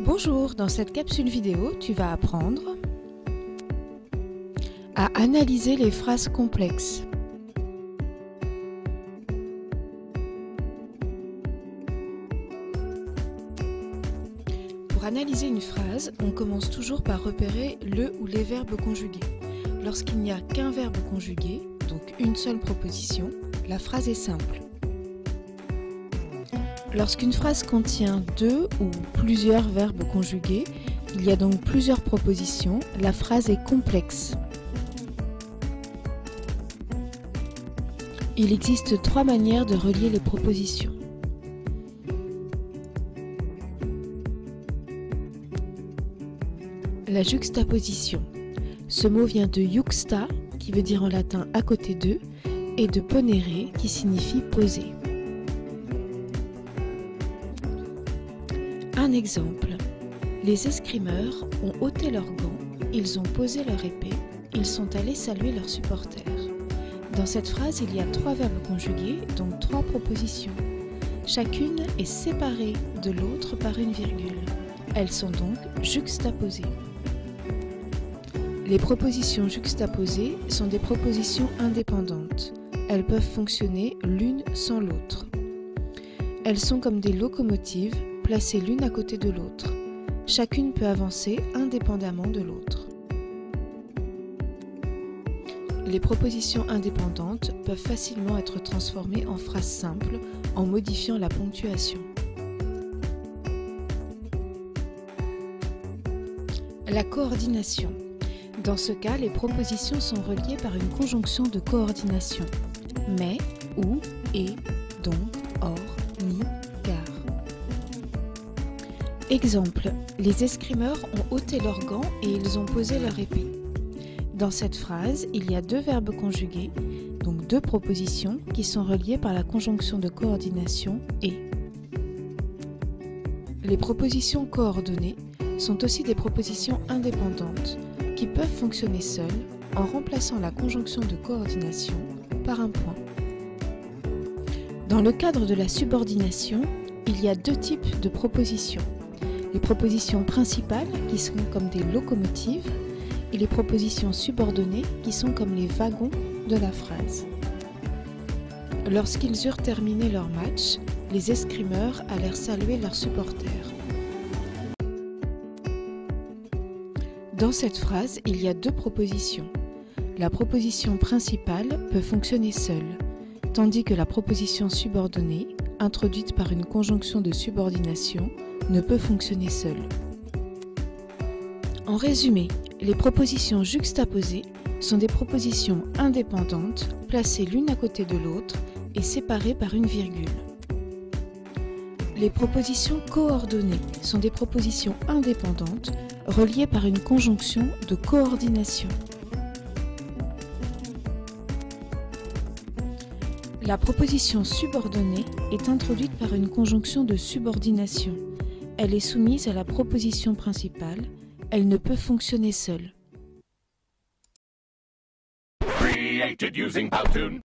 Bonjour, dans cette capsule vidéo, tu vas apprendre à analyser les phrases complexes. Pour analyser une phrase, on commence toujours par repérer le ou les verbes conjugués. Lorsqu'il n'y a qu'un verbe conjugué, donc une seule proposition, la phrase est simple. Lorsqu'une phrase contient deux ou plusieurs verbes conjugués, il y a donc plusieurs propositions, la phrase est complexe. Il existe trois manières de relier les propositions. La juxtaposition. Ce mot vient de juxta, qui veut dire en latin à côté d'eux, et de ponere, qui signifie poser. Un exemple, les escrimeurs ont ôté leurs gants, ils ont posé leur épée, ils sont allés saluer leurs supporters. Dans cette phrase, il y a trois verbes conjugués, donc trois propositions. Chacune est séparée de l'autre par une virgule. Elles sont donc juxtaposées. Les propositions juxtaposées sont des propositions indépendantes. Elles peuvent fonctionner l'une sans l'autre. Elles sont comme des locomotives, placées l'une à côté de l'autre. Chacune peut avancer indépendamment de l'autre. Les propositions indépendantes peuvent facilement être transformées en phrases simples en modifiant la ponctuation. La coordination. Dans ce cas, les propositions sont reliées par une conjonction de coordination. Mais, ou, et, donc, or, ni, car. Exemple, les escrimeurs ont ôté leurs gants et ils ont posé leur épée. Dans cette phrase, il y a deux verbes conjugués, donc deux propositions qui sont reliées par la conjonction de coordination et. Les propositions coordonnées sont aussi des propositions indépendantes qui peuvent fonctionner seules en remplaçant la conjonction de coordination par un point. Dans le cadre de la subordination, il y a deux types de propositions. Les propositions principales qui sont comme des locomotives et les propositions subordonnées qui sont comme les wagons de la phrase. Lorsqu'ils eurent terminé leur match, les escrimeurs allèrent saluer leurs supporters. Dans cette phrase, il y a deux propositions. La proposition principale peut fonctionner seule, tandis que la proposition subordonnée, introduite par une conjonction de subordination, ne peut fonctionner seule. En résumé, les propositions juxtaposées sont des propositions indépendantes, placées l'une à côté de l'autre et séparées par une virgule. Les propositions coordonnées sont des propositions indépendantes, reliées par une conjonction de coordination. La proposition subordonnée est introduite par une conjonction de subordination. Elle est soumise à la proposition principale. Elle ne peut fonctionner seule. Created using Powtoon.